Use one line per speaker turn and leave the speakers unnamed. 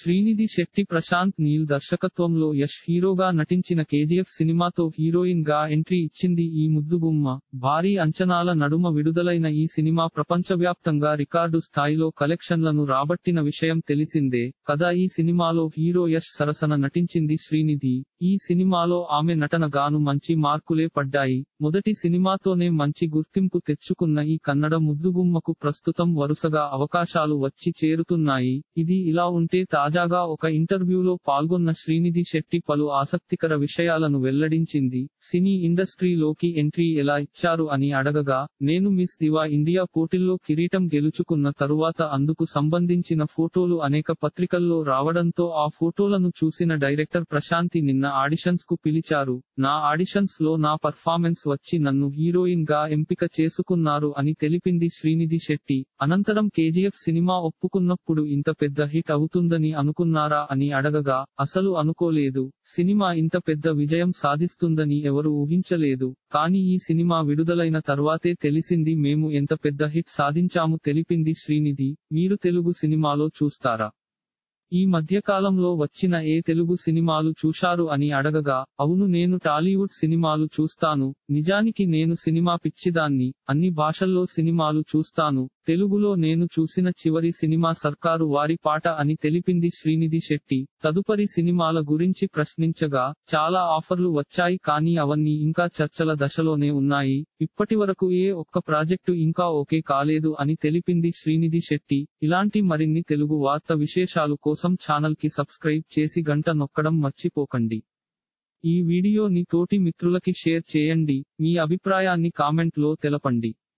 శ్రీనిధి శెట్టి ప్రశాంత్ నీల్ దర్శకత్వంలో యష్ హీరోగా నటించిన కేజీఎఫ్ సినిమాతో హీరోయిన్ గా ఎంట్రీ ఇచ్చింది ఈ ముద్దుగుమ్మ. భారీ అంచనాల నడుమ విడుదలైన ఈ సినిమా ప్రపంచవ్యాప్తంగా రికార్డు స్థాయిలో కలెక్షన్లను రాబట్టిన విషయం తెలిసిందే కదా. ఈ సినిమాలో హీరో యష్ సరసన నటించింది శ్రీనిధి. ఈ సినిమాలో ఆమె నటన గాను మంచి మార్కులే పడ్డాయి. మొదటి సినిమాతోనే మంచి గుర్తింపు తెచ్చుకున్న ఈ కన్నడ ముద్దుగుమ్మకు ప్రస్తుతం వరుసగా అవకాశాలు వచ్చి చేరుతున్నాయి. ఇది ఇలా ఉంటే తాజాగా ఒక ఇంటర్వ్యూలో పాల్గొన్న శ్రీనిధి శెట్టి పలు ఆసక్తికర విషయాలను వెల్లడించింది. సినీ ఇండస్ట్రీలోకి ఎంట్రీ ఎలా ఇచ్చారు అని అడగగా, నేను మిస్ దివా ఇండియా పోటీల్లో కిరీటం గెలుచుకున్న తరువాత అందుకు సంబంధించిన ఫోటోలు అనేక పత్రికల్లో రావడంతో ఆ ఫోటోలను చూసిన డైరెక్టర్ ప్రశాంతి నిన్న ఆడిషన్స్ కు పిలిచారు. నా ఆడిషన్స్ లో నా పర్ఫార్మెన్స్ వచ్చి నన్ను హీరోయిన్ గా ఎంపిక చేసుకున్నారు అని తెలిపింది శ్రీనిధి శెట్టి. అనంతరం కేజీఎఫ్ సినిమా ఒప్పుకున్నప్పుడు ఇంత పెద్ద హిట్ అవుతుందని అనుకున్నారా అని అడగగా, అసలు అనుకోలేదు. సినిమా ఇంత పెద్ద విజయం సాధిస్తుందని ఎవరు ఊహించలేదు. కానీ ఈ సినిమా విడుదలైన తర్వాతే తెలిసింది మేము ఎంత పెద్ద హిట్ సాధించాము తెలిపింది శ్రీనిధి. మీరు తెలుగు సినిమాలో చూస్తారా? ఈ మధ్యకాలంలో వచ్చిన ఏ తెలుగు సినిమాలు చూశారు అని అడగగా, అవును నేను టాలీవుడ్ సినిమాలు చూస్తాను. నిజానికి నేను సినిమా పిచ్చిదాన్ని. అన్ని భాషల్లో సినిమాలు చూస్తాను. తెలుగులో నేను చూసిన చివరి సినిమా సర్కారు వారి పాట అని తెలిపింది శ్రీనిధి శెట్టి. తదుపరి సినిమాల గురించి ప్రశ్నించగా, చాలా ఆఫర్లు వచ్చాయి కానీ అవన్నీ ఇంకా చర్చల దశలోనే ఉన్నాయి. ఇప్పటివరకు ఏ ఒక్క ప్రాజెక్టు ఇంకా ఓకే కాలేదు అని తెలిపింది శ్రీనిధి శెట్టి. ఇలాంటి మరిన్ని తెలుగు వార్త విశేషాలు కోసం ఛానల్ కి సబ్స్క్రైబ్ చేసి గంట నొక్కడం మర్చిపోకండి. ఈ వీడియోని తోటి మిత్రులకి షేర్ చేయండి. మీ అభిప్రాయాన్ని కామెంట్ లో తెలపండి.